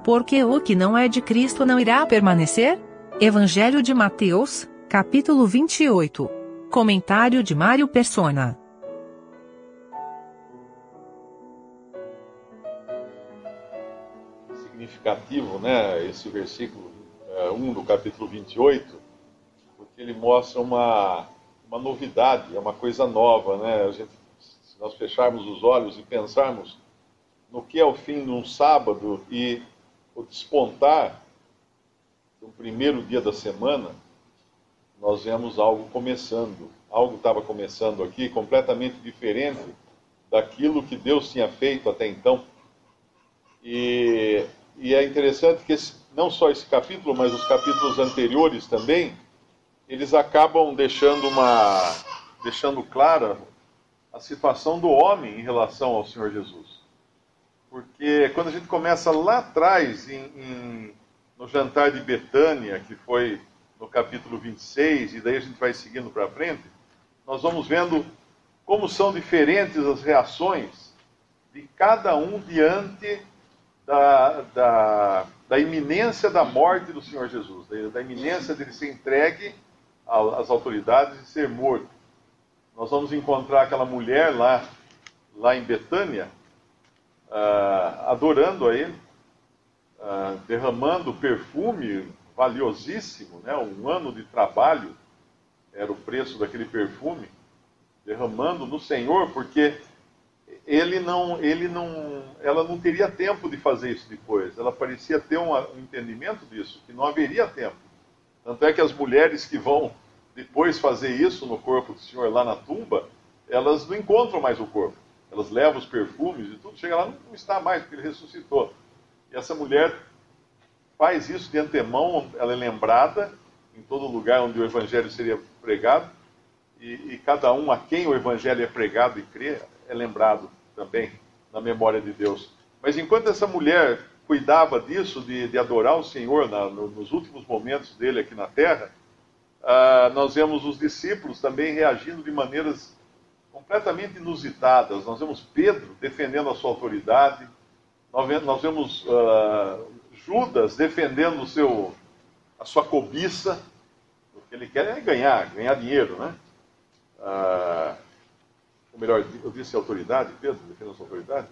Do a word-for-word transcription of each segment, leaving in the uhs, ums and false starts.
Porque o que não é de Cristo não irá permanecer? Evangelho de Mateus, capítulo vinte e oito. Comentário de Mário Persona. Significativo, né, esse versículo é, um do capítulo vinte e oito, porque ele mostra uma, uma novidade, é uma coisa nova, né? A gente, se nós fecharmos os olhos e pensarmos no que é o fim de um sábado e o despontar do primeiro dia da semana, nós vemos algo começando. Algo estava começando aqui completamente diferente daquilo que Deus tinha feito até então. E, e é interessante que esse, não só esse capítulo, mas os capítulos anteriores também, eles acabam deixando, uma, deixando clara a situação do homem em relação ao Senhor Jesus. Porque quando a gente começa lá atrás, em, em, no jantar de Betânia, que foi no capítulo vinte e seis, e daí a gente vai seguindo para frente, nós vamos vendo como são diferentes as reações de cada um diante da, da, da iminência da morte do Senhor Jesus, da, da iminência dele ser entregue às autoridades e ser morto. Nós vamos encontrar aquela mulher lá, lá em Betânia, Uh, adorando a ele, uh, derramando perfume valiosíssimo, né? Um ano de trabalho era o preço daquele perfume, derramando no Senhor, porque ele não, ele não, ela não teria tempo de fazer isso depois. Ela parecia ter um, um entendimento disso, que não haveria tempo. Tanto é que as mulheres que vão depois fazer isso no corpo do Senhor lá na tumba, elas não encontram mais o corpo. Elas levam os perfumes e tudo, chega lá, não está mais, porque ele ressuscitou. E essa mulher faz isso de antemão, ela é lembrada em todo lugar onde o Evangelho seria pregado, e, e cada um a quem o Evangelho é pregado e crê, é lembrado também na memória de Deus. Mas enquanto essa mulher cuidava disso, de, de adorar o Senhor na, no, nos últimos momentos dele aqui na terra, ah, nós vemos os discípulos também reagindo de maneiras completamente inusitadas. Nós vemos Pedro defendendo a sua autoridade, nós vemos uh, Judas defendendo o seu, a sua cobiça. O que ele quer é ganhar, ganhar dinheiro, né? Uh, ou melhor, eu disse autoridade, Pedro defendendo a sua autoridade?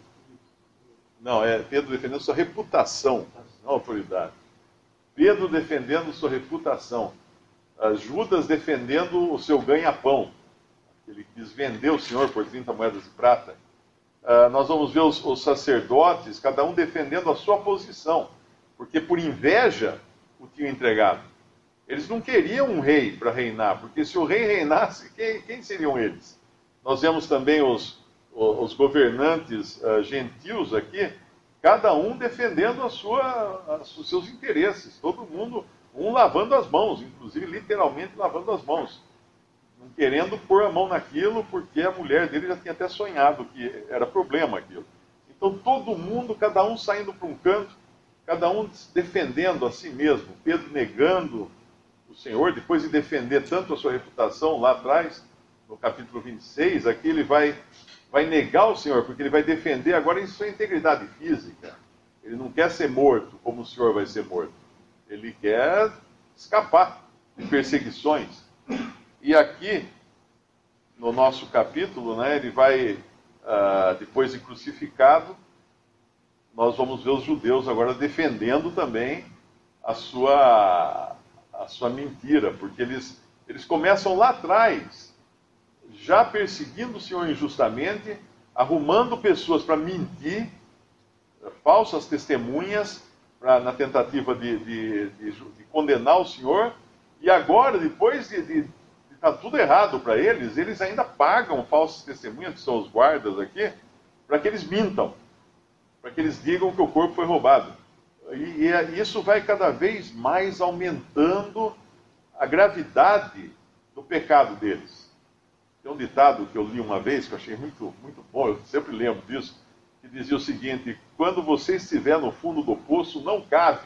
Não, é Pedro defendendo a sua reputação, não a autoridade. Pedro defendendo sua reputação. Uh, Judas defendendo o seu ganha-pão. Ele quis vender o Senhor por trinta moedas de prata. Uh, nós vamos ver os, os sacerdotes, cada um defendendo a sua posição, porque por inveja o tinham entregado. Eles não queriam um rei para reinar, porque se o rei reinasse, quem, quem seriam eles? Nós vemos também os, os governantes uh, gentios aqui, cada um defendendo a sua, os seus interesses, todo mundo, um lavando as mãos, inclusive literalmente lavando as mãos. Não querendo pôr a mão naquilo, porque a mulher dele já tinha até sonhado que era problema aquilo. Então todo mundo, cada um saindo para um canto, cada um defendendo a si mesmo. Pedro negando o Senhor, depois de defender tanto a sua reputação lá atrás, no capítulo vinte e seis, aqui ele vai, vai negar o Senhor, porque ele vai defender agora em sua integridade física. Ele não quer ser morto como o Senhor vai ser morto. Ele quer escapar de perseguições. E aqui, no nosso capítulo, né, ele vai, uh, depois de crucificado, nós vamos ver os judeus agora defendendo também a sua, a sua mentira, porque eles, eles começam lá atrás, já perseguindo o Senhor injustamente, arrumando pessoas para mentir, falsas testemunhas, pra, na tentativa de, de, de, de condenar o Senhor, e agora, depois de... de está tudo errado para eles, eles ainda pagam falsas testemunhas, que são os guardas aqui, para que eles mintam, para que eles digam que o corpo foi roubado. E, e isso vai cada vez mais aumentando a gravidade do pecado deles. Tem um ditado que eu li uma vez, que eu achei muito, muito bom, eu sempre lembro disso, que dizia o seguinte: quando você estiver no fundo do poço, não cave.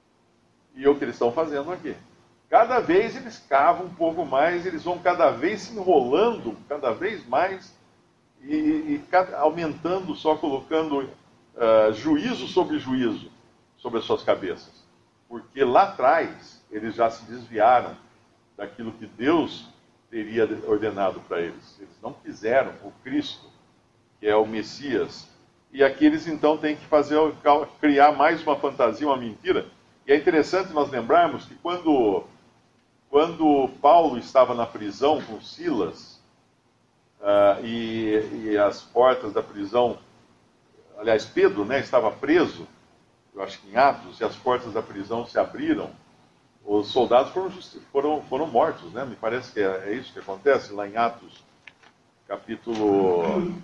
E é o que eles estão fazendo aqui. Cada vez eles cavam um pouco mais, eles vão cada vez se enrolando, cada vez mais, e, e cada, aumentando, só colocando uh, juízo sobre juízo, sobre as suas cabeças. Porque lá atrás, eles já se desviaram daquilo que Deus teria ordenado para eles. Eles não quiseram o Cristo, que é o Messias. E aqui eles então têm que fazer, criar mais uma fantasia, uma mentira. E é interessante nós lembrarmos que quando, quando Paulo estava na prisão com Silas, uh, e, e as portas da prisão, aliás, Pedro, né, estava preso, eu acho que em Atos, e as portas da prisão se abriram, os soldados foram, foram, foram mortos, né? Me parece que é, é isso que acontece lá em Atos, capítulo...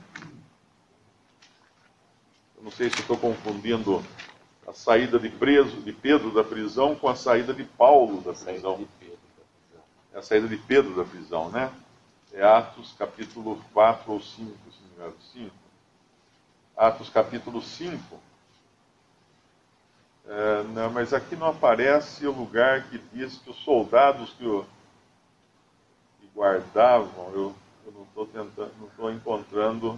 Eu não sei se estou confundindo a saída de, preso, de Pedro da prisão com a saída de Paulo da prisão. É a saída de Pedro da prisão, né? É Atos capítulo quatro ou cinco, se não me engano, cinco. Atos capítulo cinco. É, não, mas aqui não aparece o lugar que diz que os soldados que, o, que guardavam, eu, eu não estou tentando, não estou encontrando.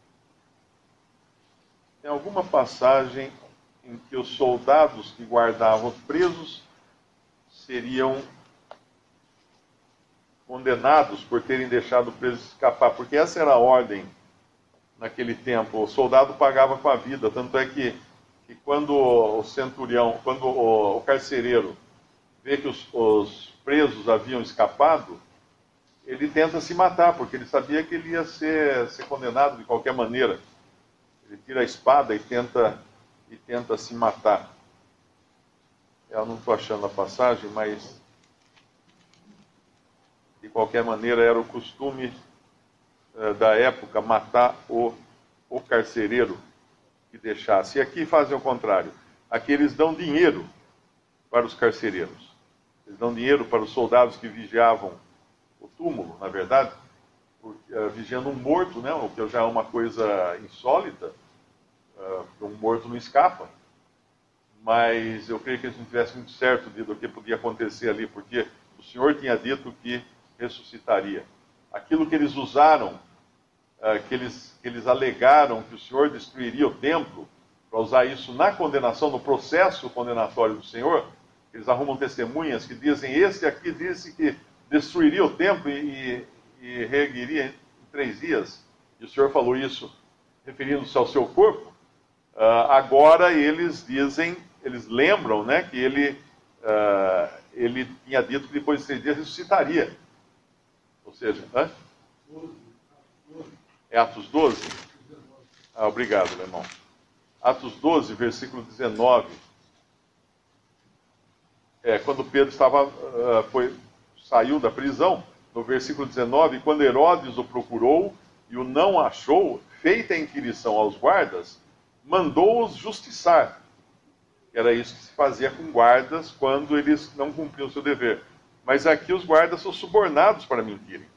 Tem alguma passagem em que os soldados que guardavam os presos seriam condenados por terem deixado o preso escapar, porque essa era a ordem naquele tempo. O soldado pagava com a vida, tanto é que que quando o centurião, quando o, o carcereiro vê que os, os presos haviam escapado, ele tenta se matar, porque ele sabia que ele ia ser, ser condenado de qualquer maneira. Ele tira a espada e tenta, e tenta se matar. Eu não estou achando a passagem, mas de qualquer maneira era o costume eh, da época matar o, o carcereiro que deixasse. E aqui fazem o contrário. Aqui eles dão dinheiro para os carcereiros. Eles dão dinheiro para os soldados que vigiavam o túmulo, na verdade, porque, uh, vigiando um morto, né, o que já é uma coisa insólita, uh, um morto não escapa. Mas eu creio que eles não tivessem muito certo de, do que podia acontecer ali, porque o Senhor tinha dito que ressuscitaria. Aquilo que eles usaram, Uh, que, eles, que eles alegaram que o Senhor destruiria o templo, para usar isso na condenação, no processo condenatório do Senhor, eles arrumam testemunhas que dizem, este aqui disse que destruiria o templo e, e, e reergueria em três dias, e o Senhor falou isso referindo-se ao seu corpo. Uh, agora eles dizem, eles lembram, né, que ele, uh, ele tinha dito que depois de três dias ressuscitaria. Ou seja, hã? É Atos doze? Ah, obrigado, irmão. Atos doze, versículo dezenove. É, quando Pedro estava, uh, foi, saiu da prisão, no versículo dezenove, quando Herodes o procurou e o não achou, feita a inquirição aos guardas, mandou-os justiçar. Era isso que se fazia com guardas quando eles não cumpriam o seu dever. Mas aqui os guardas são subornados para mentirem.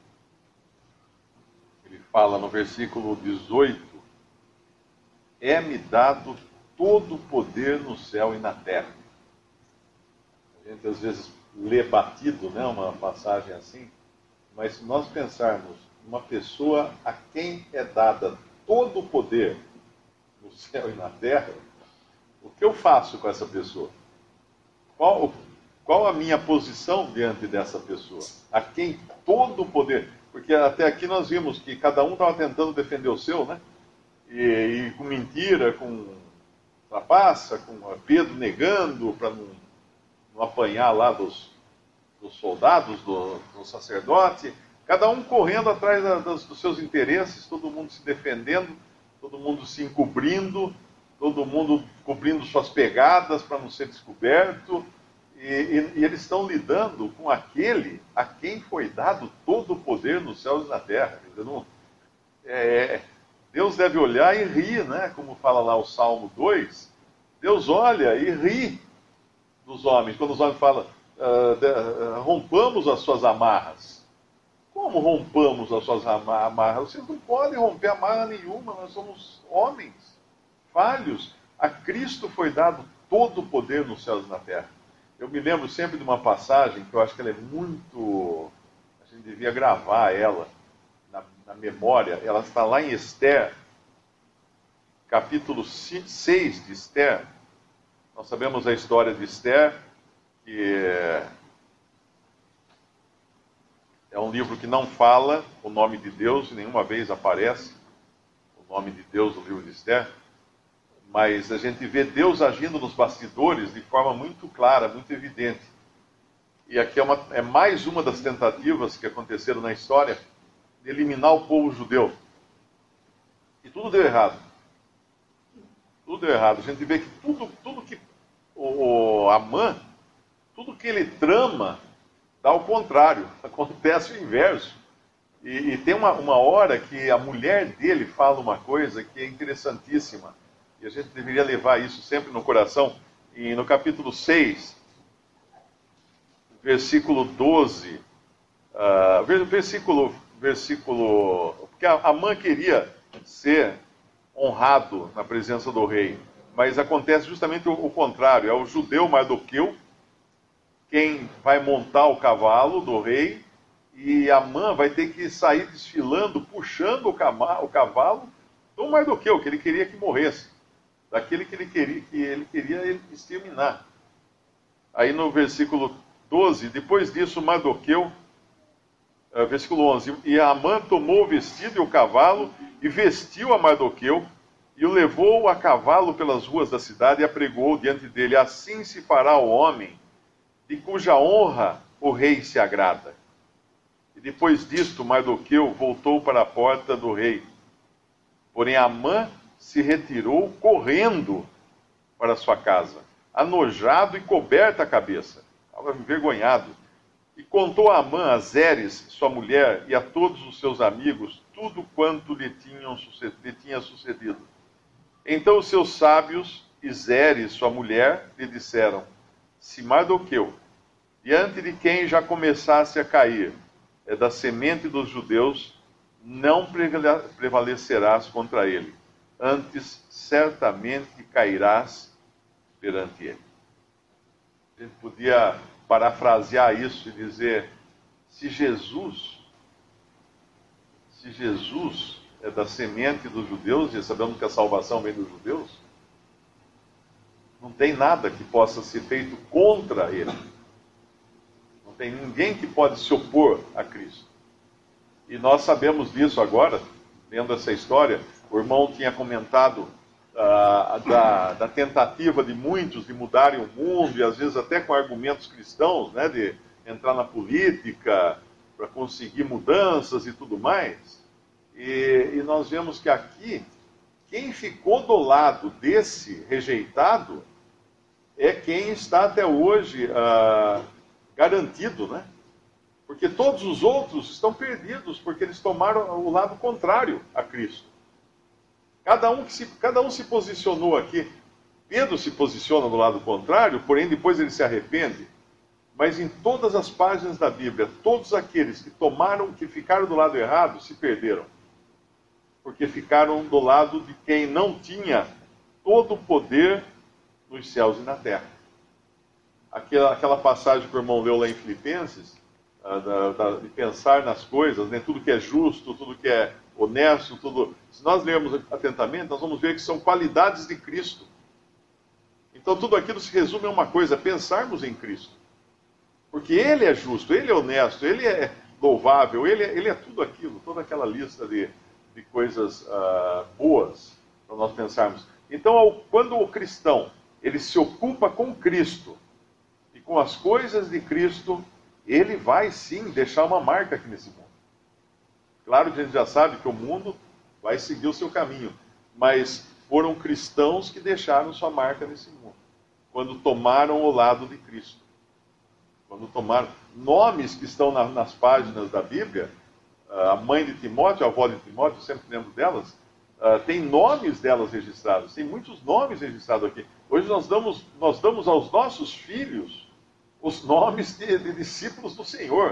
Ele fala no versículo dezoito, é-me dado todo o poder no céu e na terra. A gente às vezes lê batido, né, uma passagem assim, mas se nós pensarmos uma pessoa a quem é dada todo o poder no céu e na terra, o que eu faço com essa pessoa? Qual, qual a minha posição diante dessa pessoa? A quem todo o poder... Porque até aqui nós vimos que cada um estava tentando defender o seu, né? E, e com mentira, com trapaça, com Pedro negando para não, não apanhar lá dos, dos soldados, do, do sacerdote. Cada um correndo atrás da, dos, dos seus interesses, todo mundo se defendendo, todo mundo se encobrindo, todo mundo cobrindo suas pegadas para não ser descoberto. E, e, e eles estão lidando com aquele a quem foi dado todo o poder nos céus e na terra. Não, é, Deus deve olhar e rir, né? Como fala lá o Salmo dois. Deus olha e ri dos homens. Quando os homens falam, uh, de, uh, rompamos as suas amarras. Como rompamos as suas amarras? Vocês não podem romper amarra nenhuma, nós somos homens falhos. A Cristo foi dado todo o poder nos céus e na terra. Eu me lembro sempre de uma passagem que eu acho que ela é muito... A gente devia gravar ela na, na memória. Ela está lá em Esther, capítulo seis de Esther. Nós sabemos a história de Esther, que é um livro que não fala o nome de Deus, nenhuma vez aparece o nome de Deus no livro de Esther, mas a gente vê Deus agindo nos bastidores de forma muito clara, muito evidente. E aqui é, uma, é mais uma das tentativas que aconteceram na história de eliminar o povo judeu. E tudo deu errado. Tudo deu errado. A gente vê que tudo, tudo que o, o Amã, tudo que ele trama, dá o contrário. Acontece o inverso. E, e tem uma, uma hora que a mulher dele fala uma coisa que é interessantíssima. E a gente deveria levar isso sempre no coração. E no capítulo seis, versículo doze, uh, versículo, versículo... Porque Amã queria ser honrado na presença do rei, mas acontece justamente o, o contrário. É o judeu Mardoqueu quem vai montar o cavalo do rei, e Amã vai ter que sair desfilando, puxando o, cama, o cavalo do Mardoqueu, que ele queria que morresse, daquele que ele queria, que ele queria exterminar. Aí no versículo doze, depois disso Mardoqueu, uh, versículo onze, e Amã tomou o vestido e o cavalo, e vestiu a Mardoqueu, e o levou a cavalo pelas ruas da cidade, e apregou diante dele: assim se fará o homem, de cuja honra o rei se agrada. E depois disto, Mardoqueu voltou para a porta do rei. Porém Amã se retirou correndo para sua casa, anojado e coberta a cabeça. Estava envergonhado. E contou a Amã, a Zeres, sua mulher, e a todos os seus amigos, tudo quanto lhe, tinham, lhe tinha sucedido. Então os seus sábios e Zeres, sua mulher, lhe disseram: se Mardoqueu, diante de quem já começasse a cair, é da semente dos judeus, não prevalecerás contra ele. Antes, certamente cairás perante ele. A gente podia parafrasear isso e dizer: se Jesus, se Jesus é da semente dos judeus, e sabemos que a salvação vem dos judeus, não tem nada que possa ser feito contra ele. Não tem ninguém que pode se opor a Cristo. E nós sabemos disso agora, lendo essa história. O irmão tinha comentado uh, da, da tentativa de muitos de mudarem o mundo, e às vezes até com argumentos cristãos, né, de entrar na política para conseguir mudanças e tudo mais. E, e nós vemos que aqui, quem ficou do lado desse rejeitado é quem está até hoje uh, garantido, né? Porque todos os outros estão perdidos, porque eles tomaram o lado contrário a Cristo. Cada um, que se, cada um se posicionou aqui. Pedro se posiciona do lado contrário, porém depois ele se arrepende. Mas em todas as páginas da Bíblia, todos aqueles que tomaram, que ficaram do lado errado, se perderam. Porque ficaram do lado de quem não tinha todo o poder nos céus e na terra. Aquela, aquela passagem que o irmão leu lá em Filipenses, uh, da, da, de pensar nas coisas, né? Tudo que é justo, tudo que é honesto, tudo... Se nós lermos atentamente, nós vamos ver que são qualidades de Cristo. Então tudo aquilo se resume a uma coisa: pensarmos em Cristo. Porque Ele é justo, Ele é honesto, Ele é louvável, Ele é, ele é tudo aquilo, toda aquela lista de, de coisas uh, boas para nós pensarmos. Então, ao, quando o cristão ele se ocupa com Cristo e com as coisas de Cristo, ele vai sim deixar uma marca aqui nesse mundo. Claro que a gente já sabe que o mundo vai seguir o seu caminho, mas foram cristãos que deixaram sua marca nesse mundo, quando tomaram o lado de Cristo. Quando tomaram nomes que estão na, nas páginas da Bíblia, a mãe de Timóteo, a avó de Timóteo, eu sempre lembro delas, uh, tem nomes delas registrados, tem muitos nomes registrados aqui. Hoje nós damos, nós damos aos nossos filhos os nomes de, de discípulos do Senhor.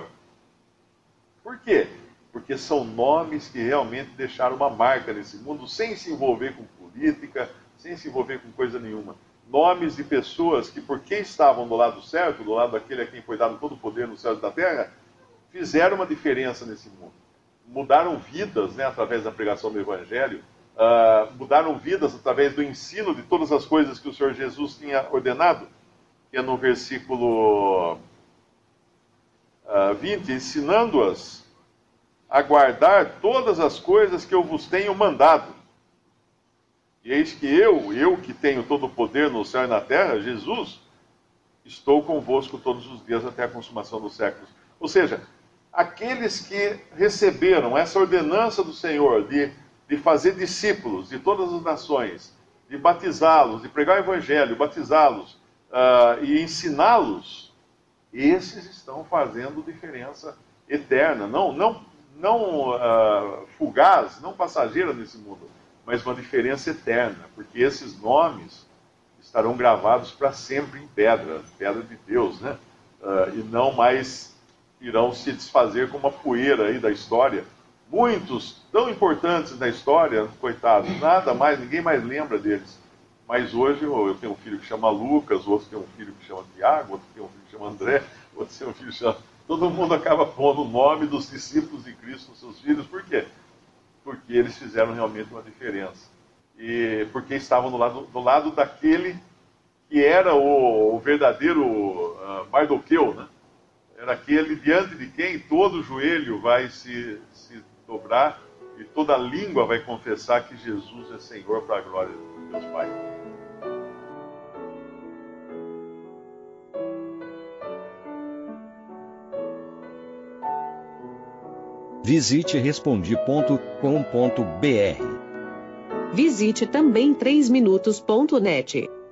Por quê? Porque são nomes que realmente deixaram uma marca nesse mundo, sem se envolver com política, sem se envolver com coisa nenhuma. Nomes de pessoas que, porque estavam do lado certo, do lado daquele a quem foi dado todo o poder no céu e na terra, fizeram uma diferença nesse mundo. Mudaram vidas, né, através da pregação do Evangelho, uh, mudaram vidas através do ensino de todas as coisas que o Senhor Jesus tinha ordenado, que é no versículo uh, vinte, ensinando-as a guardar todas as coisas que eu vos tenho mandado. E eis que eu, eu que tenho todo o poder no céu e na terra, Jesus, estou convosco todos os dias até a consumação dos séculos. Ou seja, aqueles que receberam essa ordenança do Senhor de, de fazer discípulos de todas as nações, de batizá-los, de pregar o evangelho, batizá-los uh, e ensiná-los, esses estão fazendo diferença eterna, não, não, não uh, fugaz, não passageira nesse mundo, mas uma diferença eterna, porque esses nomes estarão gravados para sempre em pedra, pedra de Deus, né? Uh, e não mais irão se desfazer como a poeira aí da história. Muitos tão importantes na história, coitados, nada mais, ninguém mais lembra deles. Mas hoje eu tenho um filho que chama Lucas, outro tem um filho que chama Tiago, outro tem um filho que chama André, outro tem um filho que chama... Todo mundo acaba pondo o nome dos discípulos de Cristo nos seus filhos. Por quê? Porque eles fizeram realmente uma diferença. E porque estavam do lado, do lado daquele que era o, o verdadeiro uh, Mardoqueu, né? Era aquele diante de quem todo joelho vai se, se dobrar e toda língua vai confessar que Jesus é Senhor para a glória de Deus Pai. Visite respondi ponto com ponto br. Visite também três minutos ponto net.